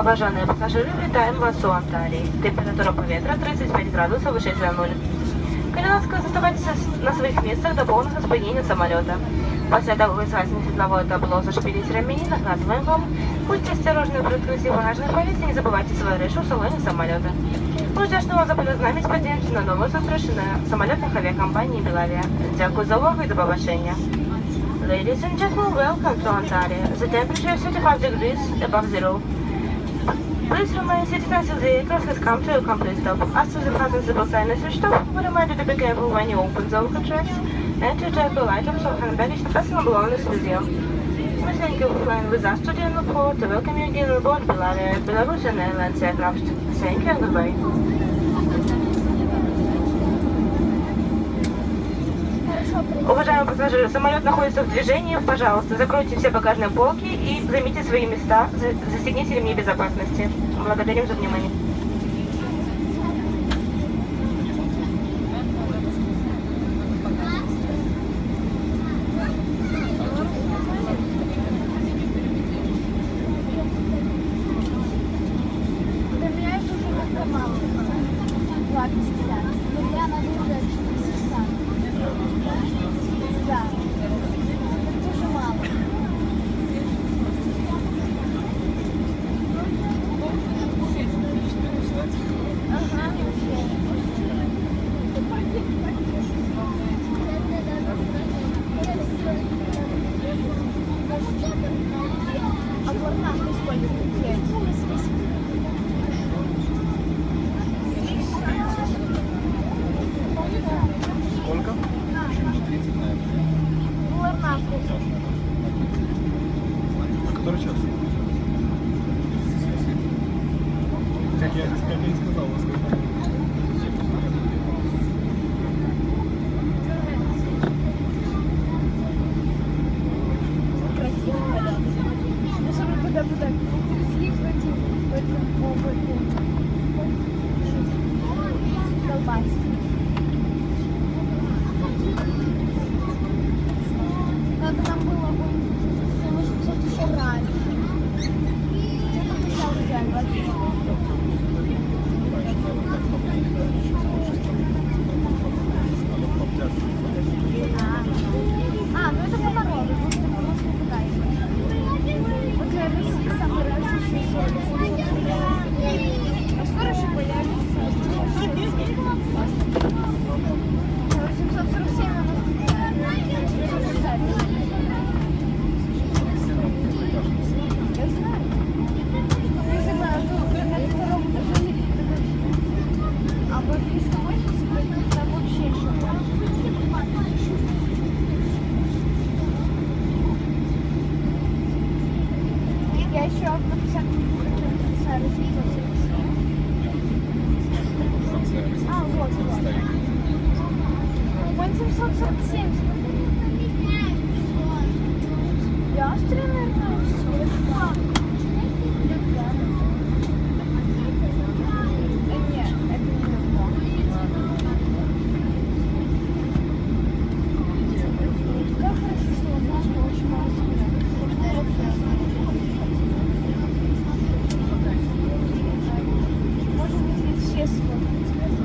Уважаемые пассажиры, вітаем вас у Анталії. Температура повітря 35 градусов выше за нуль. Калі ласка, заставайтеся на своих местах до полного спынения самолета. После того, как сгасне светловое табло, зашпились ремени, накладываем вам. Будьте осторожны при открытии багажных полиц и не забывайте свои речи в салоне самолета. Удячного за полет з нами сподіваємося на нову зустріч на самолітних авіакомпанії «Белавия». Дякую за увагу і до побачення. Ladies and gentlemen, welcome to Antalya. The temperature is 35 degrees above zero. Please remain seated until the aircraft has come to a complete stop. As to the fasten sign is switched off, we remind you to be careful when you open the overhead tracks and to take all items of hand baggage and personal belongings with you. We thank you for flying with us today and look forward to welcome you again on board Belavia, Belarusian Airlines aircraft. Thank you and goodbye. Уважаемые пассажиры, самолет находится в движении. Пожалуйста, закройте все багажные полки и займите свои места. Застегните ремни безопасности. Благодарим за внимание. Сколько? До 30, наверное. А который час? Как я не сказал, во сколько? Красиво, да? Ну, чтобы куда так съехать в этом облаке. Колбасить. Надо нам было бы еще раньше. Что-то сначала взяли, возьми. Ну это поворот. Вот туда ехать. Вот для России самый различный сервис. А скоро еще появится 847 у нас. Я знаю. Я знаю, на втором этаже а вот 380 там вообще еще я еще на 50 вот. 847. Я Австрия, наверное, нет, это не легко. Как хорошо, что у нас очень мало можно быть все сфоткать.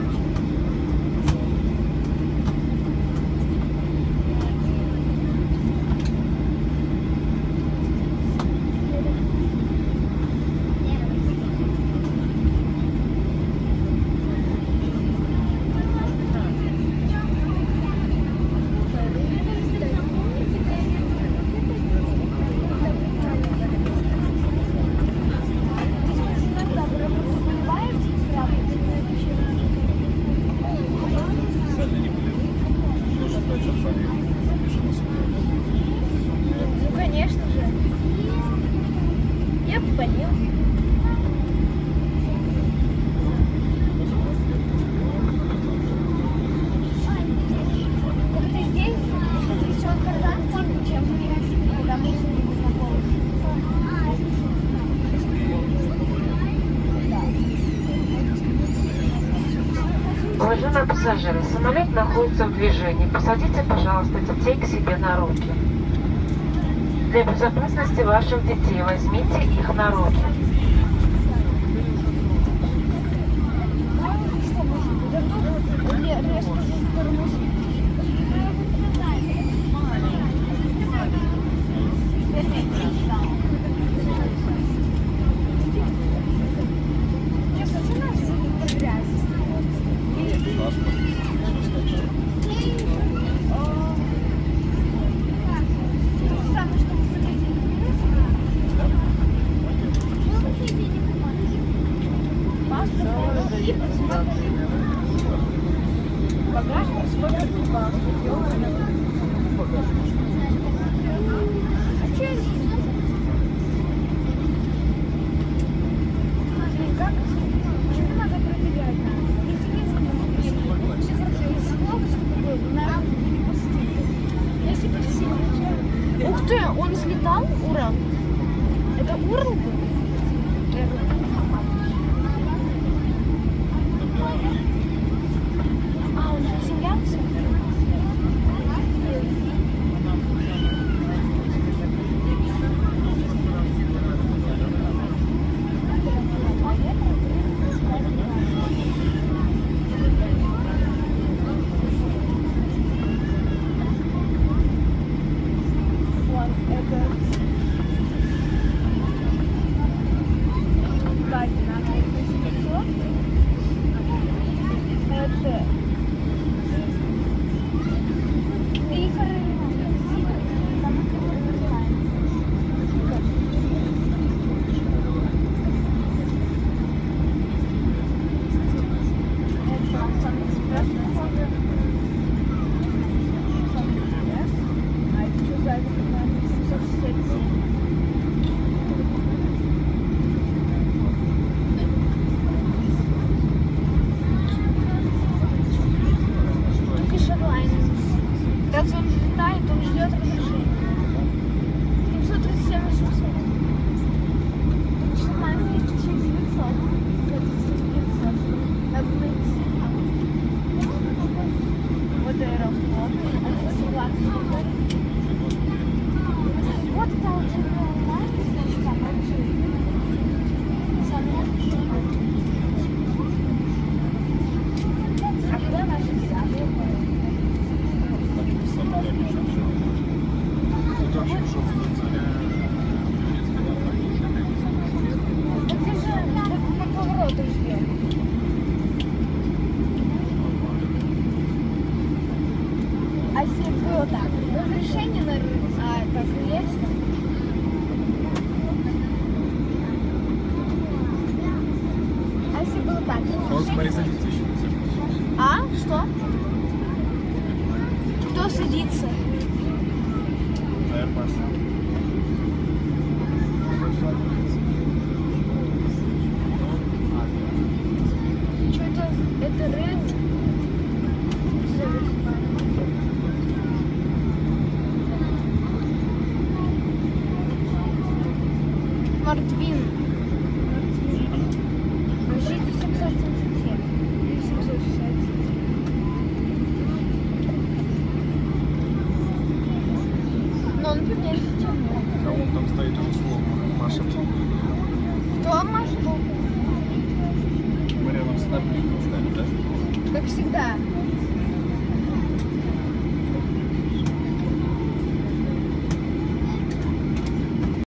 Ну, конечно же. Я бы понял. Как ты здесь, еще карантин, чем когда мы с ними знакомы. Уважаемые пассажиры, самолет находится в движении. Посадите, пожалуйста, детей к себе на руки. Для безопасности ваших детей возьмите их на руки. И посмотри. Багажник смотрит туда. А че это? Смотри, как? Что надо проверять? Ух ты, он слетал, Урал? Это Урал был? А, он приземлялся? Вот, это... Это... Раз он летает, он ждет разрешения. 737 800. 16 900. Надо найти. Вот аэрофлот. Вот это уже а куда наши взяли? Тут вообще шоу Где же по повороту ждем? А если было так? Разрешение на так есть? А если было так? Вот смотри, садится еще. А? Что? Кто садится? Airbus. Что это Red? Мартвин. Вообще это 777. Или 767. Но он поменьше, чем мы. А он там стоит уже словно машет. Кто машет? Мы рядом с нами стали, да? Как всегда.